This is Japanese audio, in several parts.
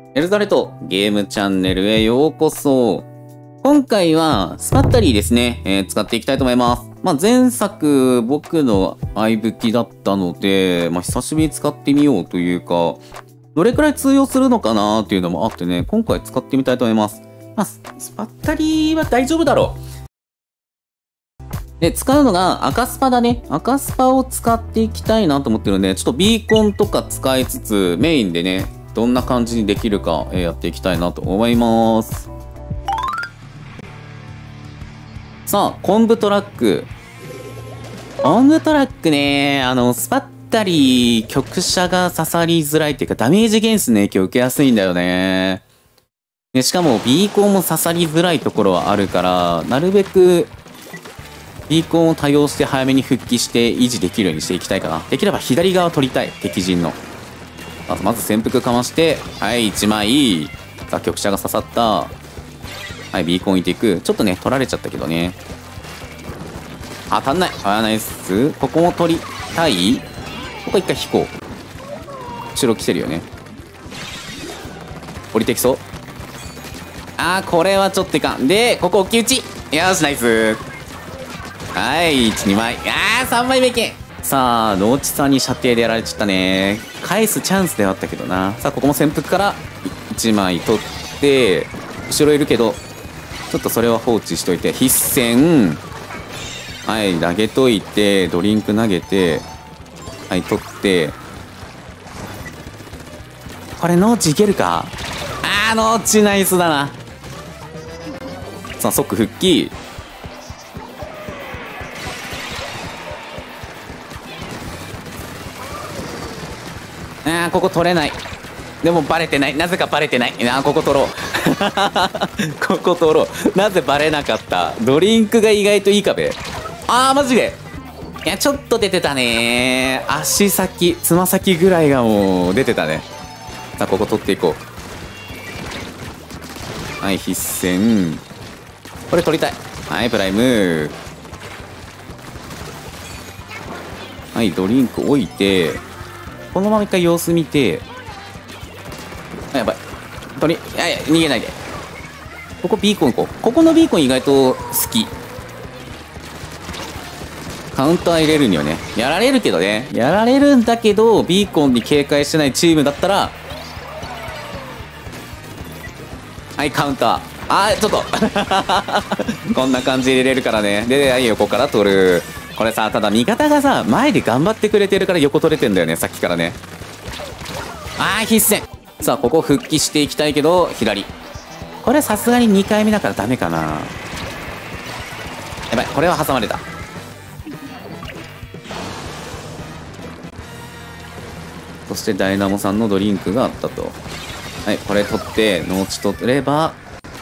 エルザレットゲームチャンネルへようこそ。今回はスパッタリーですね、使っていきたいと思います。前作僕の相武器だったので、久しぶりに使ってみようというか、どれくらい通用するのかなっていうのもあってね、今回使ってみたいと思います。スパッタリーは大丈夫だろう。で、使うのが赤スパだね。赤スパを使っていきたいなと思ってるんで、ちょっとビーコンとか使いつつ、メインでね、どんな感じにできるか、やっていきたいなと思います。さあ、昆布トラック。昆布トラックね、スパッタリー、局射が刺さりづらいっていうか、ダメージ減数の影響を受けやすいんだよね。で、しかも、ビーコンも刺さりづらいところはあるから、なるべく、ビーコンを多用して早めに復帰して維持できるようにしていきたいかな。できれば左側取りたい、敵陣の。まず潜伏かまして、はい、1枚。さあ、局射が刺さった。はい、ビーコン置いていく。ちょっとね、取られちゃったけどね。当たんない。ナイス。ここも取りたい。ここ一回引こう。後ろ来てるよね。降りてきそう。これはちょっといかん。で、ここ置き打ち。よし、ナイス。はい、1、2枚。3枚目いけ。さあ、農地さんに射程でやられちゃったね。返すチャンスではあったけどな。さあ、ここも潜伏から1枚取って、後ろいるけど、ちょっとそれは放置しといて、必戦。はい、投げといて、ドリンク投げて、はい、取って。これ、農地いけるか？農地ナイスだな。さあ、即復帰。ここ取れない。でもバレてない。なぜかバレてない。ここ取ろう。ここ取ろう。なぜバレなかった？ドリンクが意外といい壁。マジで。いや、ちょっと出てたね。足先、つま先ぐらいがもう出てたね。さあ、ここ取っていこう。はい、必戦。これ取りたい。はい、プライム。はい、ドリンク置いて、このまま一回様子見て、やばい。逃げないで。ここビーコン行こう。ここのビーコン意外と好き。カウンター入れるにはね、やられるけどね。やられるんだけど、ビーコンに警戒してないチームだったら、はい、カウンター。ちょっと。こんな感じで入れれるからね。で、横から取る。これさ、ただ味方がさ、前で頑張ってくれてるから横取れてんだよね、さっきからね。必戦。さあ、ここ復帰していきたいけど、左。これさすがに2回目だからダメかな。やばい、これは挟まれた。そしてダイナモさんのドリンクがあったと。はい、これ取って、農地取れば、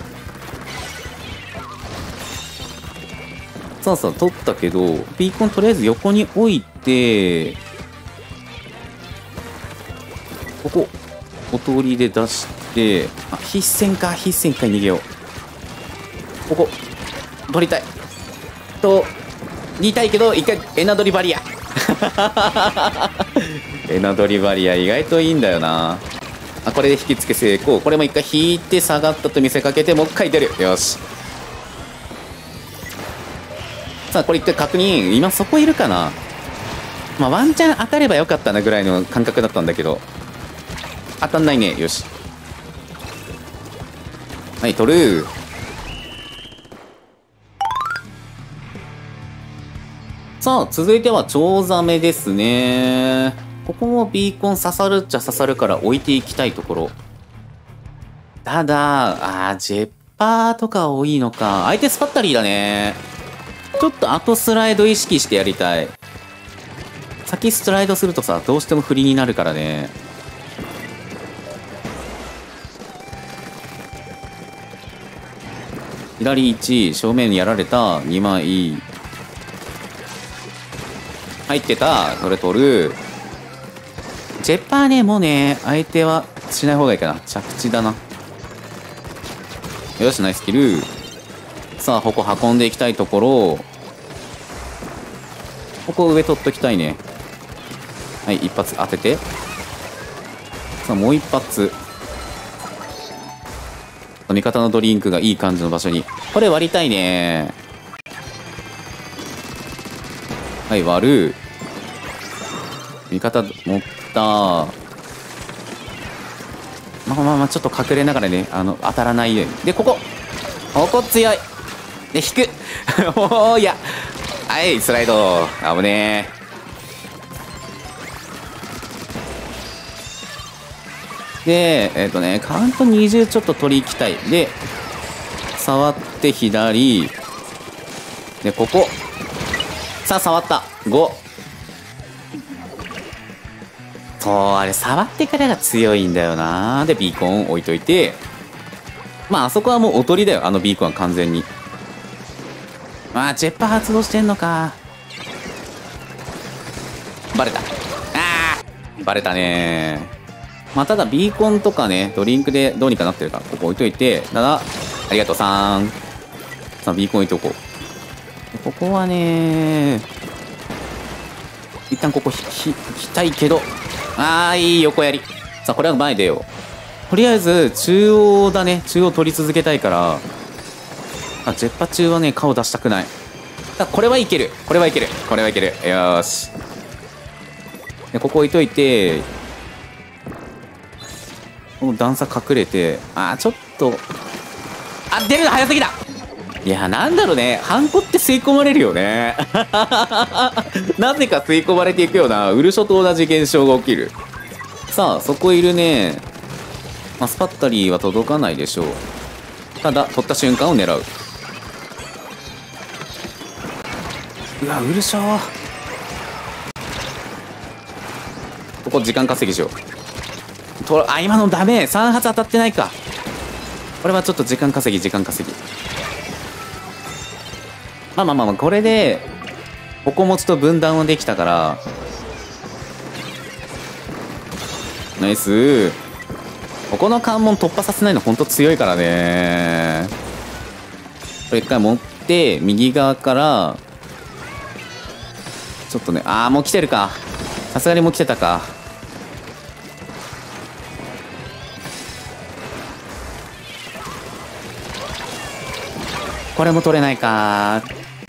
そう、取ったけど、ビーコンとりあえず横に置いて、ここ、お通りで出して、必戦か、必戦か、逃げよう。ここ、取りたい。言いたいけど、一回、エナドリバリア。エナドリバリア、意外といいんだよな。これで引き付け成功。これも一回引いて下がったと見せかけて、もう一回出る。よし。さあ、これ一回確認。今そこいるかな？ワンチャン当たればよかったなぐらいの感覚だったんだけど。当たんないね。よし。はい、取る。さあ、続いてはチョウザメですね。ここもビーコン刺さるっちゃ刺さるから置いていきたいところ。ただ、ジェッパーとか多いのか。相手スパッタリーだね。ちょっと後スライド意識してやりたい。先スライドするとさ、どうしても振りになるからね。左1、正面にやられた。2枚。入ってた。それ取る。ジェッパーね、もうね、相手はしない方がいいかな。着地だな。よし、ナイスキル。さあ、ここ運んでいきたいところ。ここ上取っときたいね。はい、一発当てて。さあ、もう一発。 味方のドリンクがいい感じの場所に。これ割りたいね。はい、割る。味方持った。まあ、ちょっと隠れながらね、当たらないように。で、ここ強い。で、引く。おー、いや。はい、スライド。危ねえ。で、カウント20ちょっと取り行きたい。で、触って左。で、ここ。さあ、触った。5。そう、あれ、触ってからが強いんだよな。で、ビーコン置いといて。まあ、あそこはもうおとりだよ。あのビーコンは完全に。まあ、ジェッパー発動してんのか。バレた。バレたね。まあ、ただビーコンとかね、ドリンクでどうにかなってるから、ここ置いといて、ただ、ありがとうさん。さあ、ビーコン置いとこう。ここはね、一旦ここ引きたいけど、いい横やり。さあ、これは前出よう。とりあえず、中央だね。中央取り続けたいから、ジェッパ中はね、顔出したくない。これはいける。これはいける。これはいける。よーし。で、ここ置いといて、この段差隠れて、ちょっと、出るの早すぎだ。いや、なんだろうね。ハンコって吸い込まれるよね。なぜか吸い込まれていくような、ウルショと同じ現象が起きる。さあ、そこいるね。スパッタリーは届かないでしょう。ただ、取った瞬間を狙う。うわ、ウルショ。ここ時間稼ぎしよう。今のダメ。3発当たってないか。これはちょっと時間稼ぎ。まあ、これで、ここ持ちと分断はできたから、ナイス。ここの関門突破させないのほんと強いからね。これ一回持って、右側から、ちょっとね、もう来てるか。さすがにもう来てたか。これも取れないか。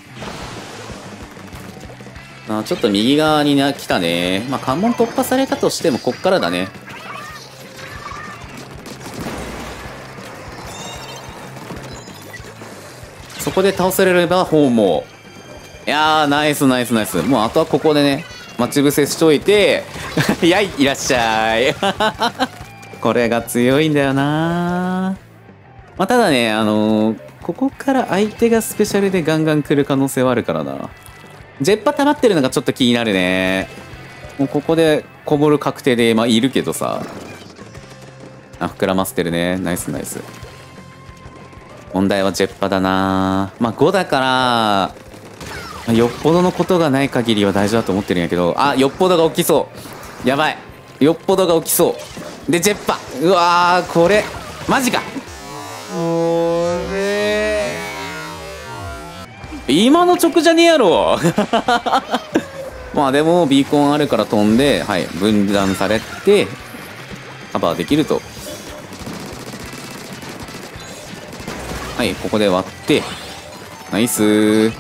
ちょっと右側に来たね。関門突破されたとしても、こっからだね。そこで倒せれば、ホーム。いやー、ナイス。もう、あとはここでね、待ち伏せしといて、いらっしゃい。これが強いんだよな。ただね、ここから相手がスペシャルでガンガン来る可能性はあるからな。ジェッパ溜まってるのがちょっと気になるね。もうここでこぼる確定で、いるけどさ。膨らませてるね。ナイス。問題はジェッパだな。5だから、よっぽどのことがない限りは大丈夫だと思ってるんやけど、よっぽどが起きそう。やばい。よっぽどが起きそう。で、ジェッパ。うわー、これ、マジか。今の直じゃねえやろ。でもビーコンあるから飛んで、はい、分断されてカバーできると。はい、ここで割ってナイス。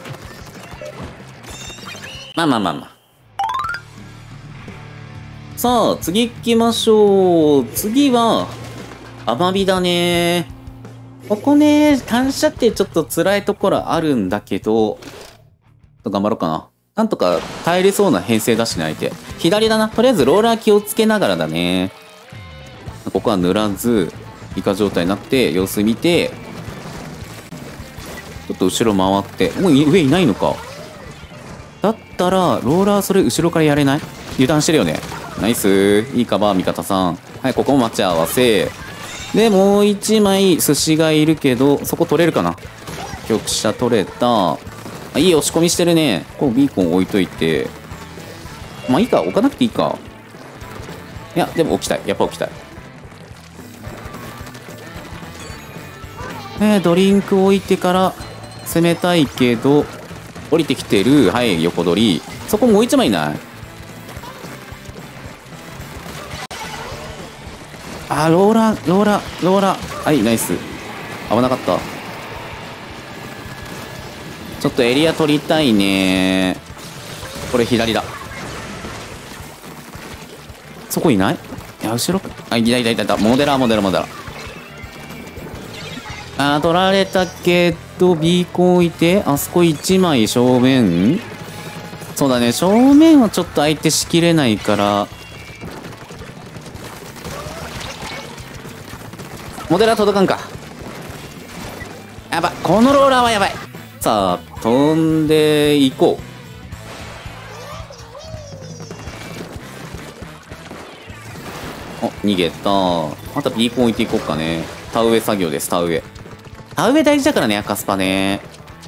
さあ次行きましょう。次は奄美だね。ここね、反射ってちょっと辛いところあるんだけど、頑張ろうかな。なんとか耐えれそうな編成出しないで。左だな。とりあえずローラー気をつけながらだね。ここは塗らず、イカ状態になって、様子見て、ちょっと後ろ回って、もう上いないのか。だったら、ローラーそれ後ろからやれない？油断してるよね。ナイス。いいカバー、味方さん。はい、ここも待ち合わせ。で、もう一枚寿司がいるけど、そこ取れるかな。局舎取れた。いい押し込みしてるね。こうビーコン置いといて。いいか、置かなくていいか。いや、でも置きたい。やっぱ置きたい。ドリンク置いてから攻めたいけど、降りてきてる。はい、横取り。そこもう一枚いない？ローラー。はい、ナイス。 危なかった。ちょっとエリア取りたいね。これ左だ。そこいない？いや、後ろか。あ、いたいたいたいた。モデラー、モデラー、モデラー。あー、取られたけど、ビーコン置いて、あそこ1枚正面。そうだね、正面はちょっと相手しきれないから。モデラー届かんか。やばい、このローラーはやばい。さあ、飛んでいこう。お、逃げた。またビーコン置いていこうかね。田植え作業です、田植え。田植え大事だからね、赤スパね。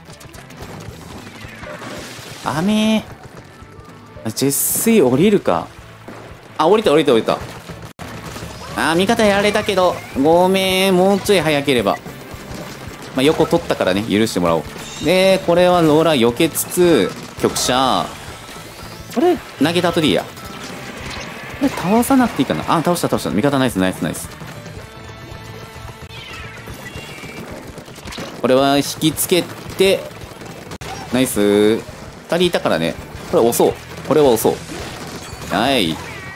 雨。ジェスイ降りるか。あ、降りた降りた降りた。あー、味方やられたけど、ごめん、もうちょい早ければ。まあ、横取ったからね、許してもらおう。で、これはローラー避けつつ、局者。これ、投げた後でいいや。これ、倒さなくていいかな。あ、倒した倒した。味方ナイスナイスナイス。これは引きつけて、ナイス。2人いたからね。これ押そう。これは押そう。はい。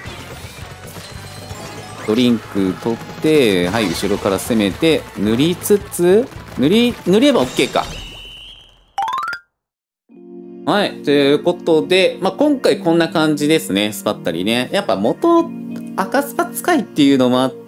ドリンク取って、はい、後ろから攻めて、塗りつつ、塗れば OK か。はい。ということで、まあ、今回こんな感じですね。スパッタリね。やっぱ元、赤スパ使いっていうのもあって、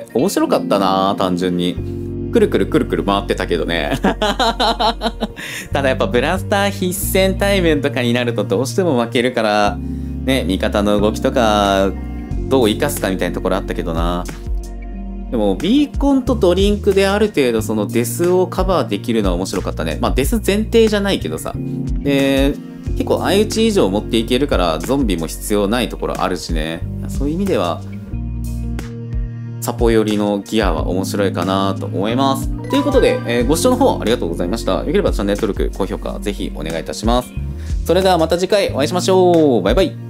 面白かったな、単純に。くるくるくるくる回ってたけどね。ただやっぱブラスター必戦対面とかになるとどうしても負けるから、ね、味方の動きとか、どう生かすかみたいなところあったけどな。でも、ビーコンとドリンクである程度そのデスをカバーできるのは面白かったね。まあデス前提じゃないけどさ。で、結構相打ち以上持っていけるからゾンビも必要ないところあるしね。そういう意味では、サポ寄りのギアは面白いかなと思います。ということで、ご視聴の方ありがとうございました。よければチャンネル登録、高評価ぜひお願いいたします。それではまた次回お会いしましょう。バイバイ。